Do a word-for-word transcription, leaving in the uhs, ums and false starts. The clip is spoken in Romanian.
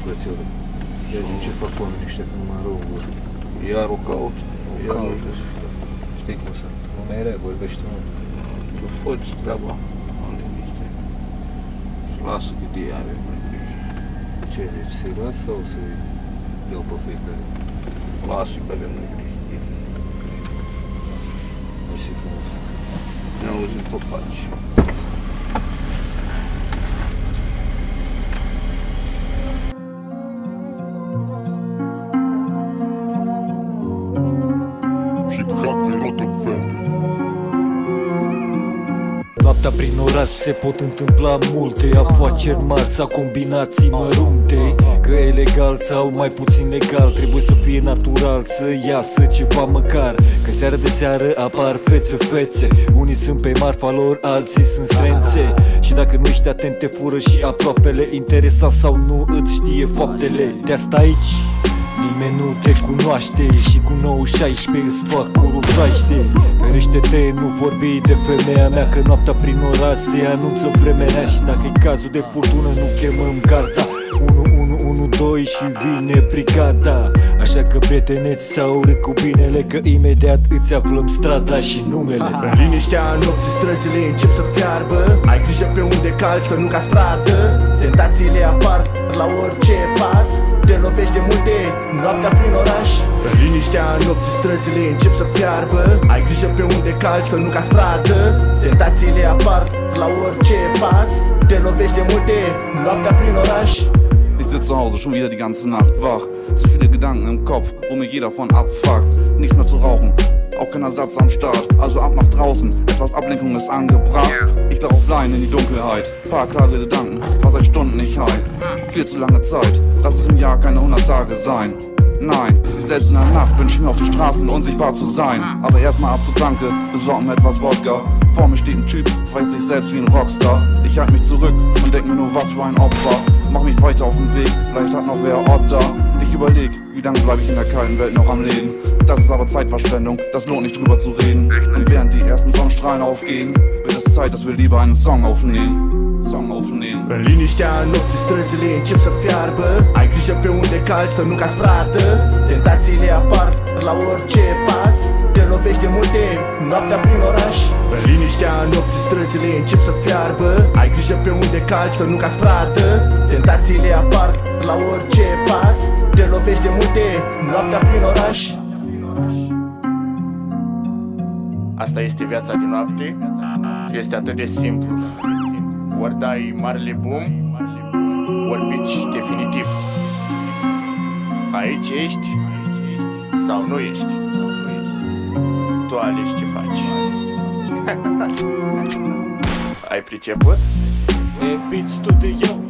frățiorul. Ia zi ce fac oamenii ăștia când mă rău vor. Iar o caut. Iar o caută. Știi cum sunt? Lumea rea, vorbește mă. Tu faci treaba. Unde niște. Și lasă cât de are mai grijă. Ce zici? Să-i las sau să-i iau pe fiecare? Lasă-i că avem mai grijă. Mersi frumos. Ne auzim pe paci. Noaptea prin oraș se pot întâmpla multe afaceri mari sau combinații mărunte. Că e legal sau mai puțin legal, trebuie să fie natural, să iasă ceva măcar. Că seară de seară apar fețe, fețe. Unii sunt pe marfa lor, alții sunt strențe. Și dacă nu ești atent te fură și aproapele. Interesat sau nu îți știe faptele. De asta aici nimeni nu te cunoaște și cu nouă șaisprezece îți fac curul fraște. Ferește-te, nu vorbi de femeia mea, că noaptea prin oraș se anunță vremea. Și dacă e cazul de furtună nu chemăm garda unu unu unu doi și vine brigada. Așa că prieteneți sau râd cu binele, că imediat îți aflăm strada și numele. În liniștea nopții străzile încep să fiarbă. Ai grijă pe unde calci, să nu cazi pradă. Tentațiile apar la orice pas. Te lovești de multe noaptea prin oraș. În liniștea nopții străzile încep să fiarbă. Ai grijă pe unde calci, să nu cazi pradă. Tentațiile apar la orice pas. Te lovești de multe noaptea prin oraș. Ich sitze zu Hause, schon wieder die ganze Nacht wach. Zu viele Gedanken im Kopf, wo mich jeder von abfuckt. Nichts mehr zu rauchen, auch kein Ersatz am Start. Also ab nach draußen, etwas Ablenkung ist angebracht. Ich lauf allein in die Dunkelheit, paar klare Gedanken, war seit Stunden nicht high. Viel zu lange Zeit, lass es im Jahr keine hundert Tage sein. Nein, selbst in der Nacht wünsch ich mir auf den Straßen unsichtbar zu sein. Aber erstmal ab zur Tanke, besorg mir etwas Wodka. Vor mir steht ein Typ, feiert sich selbst wie ein Rockstar. Ich halt mich zurück und denk mir nur, was für ein Opfer. Mach mich weiter auf den Weg, vielleicht hat noch wer Ort da. Ich überleg, wie lange bleib ich in der kalten Welt noch am Leben. Das ist aber Zeitverschwendung, das lohnt nicht drüber zu reden. Und während die ersten Sonnenstrahlen aufgehen, wird es Zeit, dass wir lieber einen Song aufnehmen. Song aufnehmen. În liniștea nopții străzile încep să fiarbă. Ai grijă pe unde calci, să nu cazi pradă. Tentațiile apar la orice pas. Te lovești de multe noaptea prin oraș. În liniștea nopții străzile încep să fiarbă. Ai grijă pe unde calci, să nu cazi pradă. Tentațiile apar la orice pas. Te lovești de multe noaptea prin oraș. Asta este viața din noapte. Este atât de simplu. Ori dai marele boom, ori pici definitiv. Aici ești sau nu ești. Tu alegi ce faci. Ai priceput? E Beat Studio.